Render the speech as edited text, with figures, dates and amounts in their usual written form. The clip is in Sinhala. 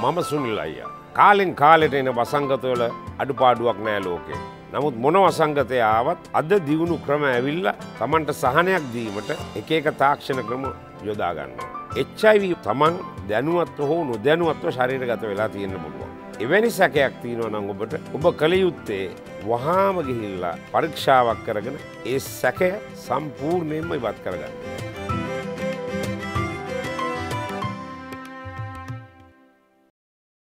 මම සුනිල් අයියා. කාලෙන් කාලෙට එන වසංගතවල අඩුපාඩුවක් නෑ ලෝකේ. නමුත් මොන වසංගතය ආවත් අද දියුණු ක්‍රම ඇවිල්ලා Tamanට සහනයක් දීමට එක එක තාක්ෂණ ක්‍රම යොදා ගන්නවා. HIV Taman දැනුවත්ව හෝ නොදැනුවත්ව ශරීරගත වෙලා තියෙන්න පුළුවන්. එවැනි සැකයක් තියෙනවා නම් ඔබ කල යුත්තේ වහාම ගිහිල්ලා පරීක්ෂාවක් කරගෙන ඒ සැකය සම්පූර්ණයෙන්ම ඉවත් කරගන්න.